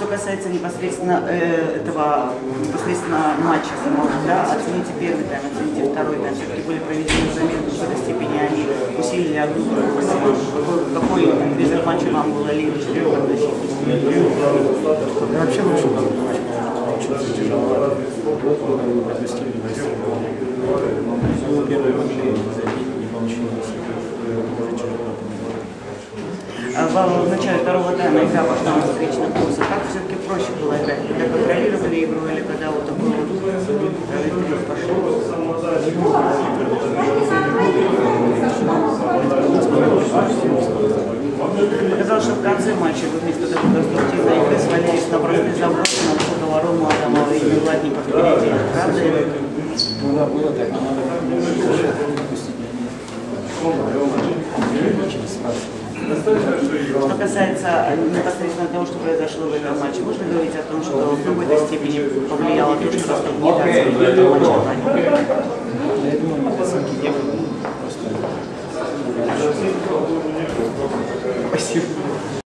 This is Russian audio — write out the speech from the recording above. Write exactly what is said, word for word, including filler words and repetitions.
что касается непосредственно э, этого непосредственно матча самого, да, оцените первый тайм, оцените второй тайм, все-таки были проведены замены, в какой-то степени они усилили одну команду. Какой, какой отрезок матча вам было легче подносить? Я вообще лучше очень тяжело подвести первые могли забить, не получилось. В начале второго тайма игра пошла на встречный курс. Как все-таки проще было играть? Когда контролировали игру или когда вот такой вот период пошел? Показалось, что в конце матча вы вместо такой конструктивной игры свалились на простые забросы на высокого Рому Адамова и Владимира впереди. Правда это? Ну да, было так, но надо допустить. Очень страшно. Что касается непосредственно того, что произошло в этом матче, можно говорить о том, что в какой-то степени повлияло то, что Ростов не так в этом матче?